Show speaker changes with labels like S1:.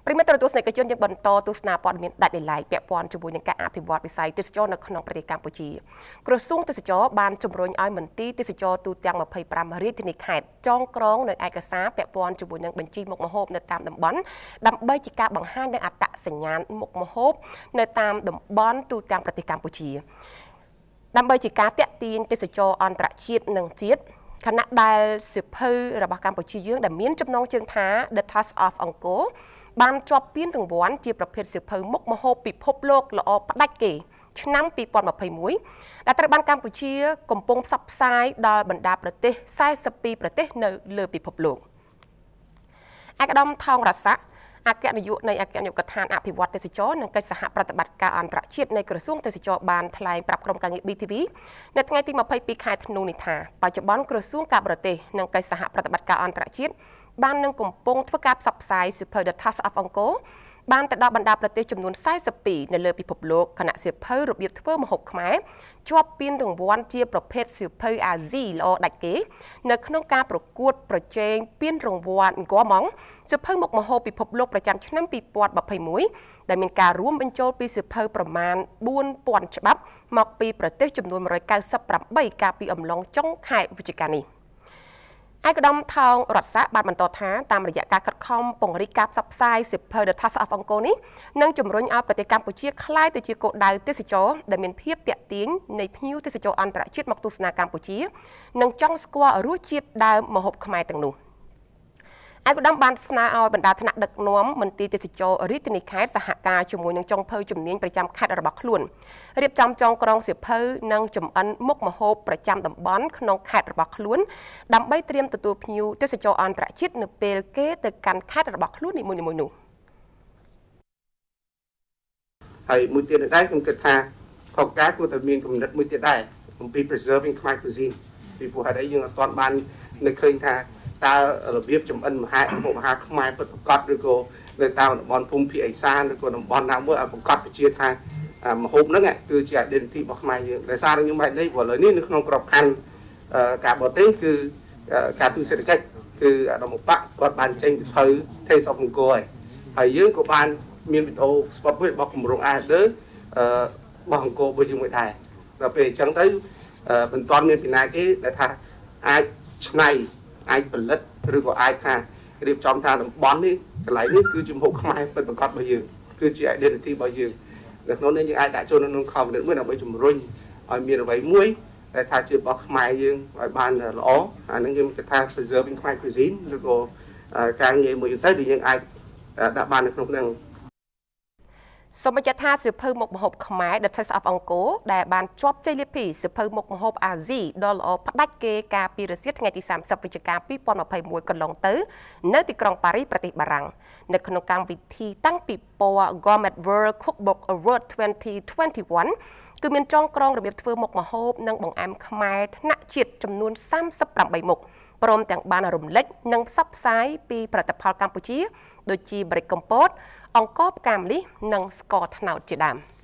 S1: ប្រិមត្តរទស្សនិកជនយើងបន្តទស្សនាព័ត៌មានដាច់ដោយឡែកពាក់ព័ន្ធជាមួយនឹងការអភិវឌ្ឍវិស័យទេសចរនៅក្នុងប្រទេសកម្ពុជាក្រសួងទេសចរបានជំរុញឲ្យមន្ទីរទេសចរទូទាំង25រាជធានីខេត្តចងក្រងនៅឯកសារពាក់ព័ន្ធជាមួយនឹងបញ្ជីមុខម្ហូបនៅតាមតំបន់ដើម្បីជាការបង្ហាញនូវអត្តសញ្ញាណមុខម្ហូបនៅតាមតំបន់ទូទាំងប្រទេសកម្ពុជាដើម្បីជាការទាក់ទាញទេសចរអន្តរជាតិនិងជាតិខណៈដែលសិភៅរបស់កម្ពុជាយើងដែលមានចំណងជើងថា The Task of Angkor បានជាប់ពានរង្វាន់ជាប្រភេទសិភៅមុខម្ហូបពិភពលោកល្អផ្ដាច់គេឆ្នាំ2021ដែលត្រូវបានកម្ពុជាកំពុងផ្សព្វផ្សាយដល់បណ្ដាប្រទេស42ប្រទេសនៅលើពិភពលោកឯកឧត្តមថោងរស័ក្តិអគ្គនាយកនៃអគ្គនាយកដ្ឋានអភិវឌ្ឍទេសចរនិងកិច្ចសហប្រតិបត្តិការអន្តរជាតិនៃក្រសួងទេសចរបានថ្លែងប្រាប់ក្រុមការងារ BTV នៅថ្ងៃទី22ខែធ្នូនេះថាបច្ចុប្បន្នក្រសួងការបរទេសនិងកិច្ចសហប្រតិបត្តិការអន្តរជាតិបាននឹងកំពុងធ្វើការផ្សព្វផ្សាយសៀវភៅ The Task of Angkor បានទៅដល់បណ្ដាប្រទេសចំនួន42នៅលើពិភពលោកគណៈសៀវភៅរបៀបធ្វើម្ហូបខ្មែរជាប់ពានរង្វាន់ជាប្រភេទសៀវភៅអាស៊ីល្អដាច់គេនៅក្នុងការប្រកួតប្រជែងពានរង្វាន់អង្គរម៉ង់សៀវភៅមុខម្ហូបពិភពលោកប្រចាំឆ្នាំ2021ដែលមានការរួមបញ្ចូលពីសៀវភៅប្រមាណ4000ច្បាប់មកពីប្រទេសចំនួន198កាលពីអំឡុងចុងខែវិច្ឆិកានេះឯកឧត្តមថោងរតសាបានបន្តថាតាមរយៈការខិតខំពង្រីកការផ្សព្វផ្សាយសៀវភៅ The Task of Angkor នេះនឹងជំរុញឲ្យប្រទេសកម្ពុជាក្លាយទៅជាគោលដៅទេសចរដែលមានភាពទាក់ទាញនៃភ្ញៀវទេសចរអន្តរជាតិមកទស្សនាកម្ពុជានិងចង់ស្គាល់រសជាតិដើមម្ហូបខ្មែរទាំងនោះឯកឧត្តមបានស្នើឲ្យបណ្ដាថ្នាក់ដឹកនាំមន្ទីរទេសចររាជធានីខេត្តសហការជាមួយនឹងចុងភៅជំនាញប្រចាំខេត្តរបស់ខ្លួនរៀបចំចងក្រងសៀវភៅនិងចម្អិនមុខម្ហូបប្រចាំតំបន់ក្នុងខេត្តរបស់ខ្លួនដើម្បីត្រៀមទទួលភ្ញៀវទេសចរអន្តរជាតិនៅពេលគេទៅកាន់ខេត្តរបស់ខ្លួននីមួយៗនោះ
S2: ហើយមួយទៀតដែរខ្ញុំគិតថាខកការគួរតែមានគំនិតមួយទៀតដែរអំពី preserving Khmer cuisine ពីព្រោះហេតុអីយើងអត់ទាន់បាននឹកឃើញថាតើរបៀបចម្អិនមហាខ្មែរពិតប្រាកដឬក៏នៅតាមតំបន់ភូមិភាគឦសានឬក៏តំបន់ណាមួយឲ្យប្រកាសជាថាម្ហូបហ្នឹងគឺជា identity របស់ខ្មែរយើងដោយសារខ្ញុំហេតុនេះព្រោះឥឡូវនេះនៅក្នុងក្របខ័ណ្ឌការបរទេសគឺការទូតសេដ្ឋកិច្ចគឺអាដាមបៈគាត់បានចេញសៀវភៅ Taste of Angkor ហើយយើងក៏បានមានវីដេអូ spot មួយរបស់គម្រោង ARD របស់អង្គររបស់យើងមួយដែរដល់ពេលអញ្ចឹងទៅមិនទាន់មានពីណាគេដែលថាអាចឆ្នៃអាចផលិតឬក៏អាចថារៀបចំថាតំបន់នេះកន្លែងនេះគឺជាម្ហូបខ្មែរពិតប្រាកដរបស់យើងគឺជា identity របស់យើងនៅក្នុងនេះយើងអាចដាក់ចូលនៅក្នុង community មួយដើម្បីជំរុញឲ្យមានអ្វីមួយដែលថាជារបស់ខ្មែរយើងឲ្យបានល្អអានឹងយើងគិតថា preserving Khmer cuisine ឬក៏ការងារមួយទៅដែលយើងអាចដាក់បាននៅក្នុងហ្នឹង
S1: សូមបញ្ជាក់ថាសៀវភៅមុខម្ហូបខ្មែរ The Taste of Angkor ដែលបានជាប់ជ័យលាភីសៀវភៅមុខម្ហូបអាស៊ីដ៏ល្អផ្ដាច់គេកាលពីរសៀលថ្ងៃទី30វិច្ឆិកា2021កន្លងទៅនៅទីក្រុងប៉ារីសប្រទេសបារាំងនៅក្នុងកម្មវិធីតាំងពិព័រណ៍ Gourmet World Cookbook Award 2021គឺមានចងក្រងរបៀបធ្វើមុខម្ហូបនិងបង្អែមខ្មែរថ្នាក់ជាតិចំនួន38មុខព្រមទាំងបានរំលេចនិងផ្សព្វផ្សាយពីផលិតផលកម្ពុជាដូចជាម្រេចកំពតអង្ករផ្កាម្លិះនិងស្ករត្នោតជាដើម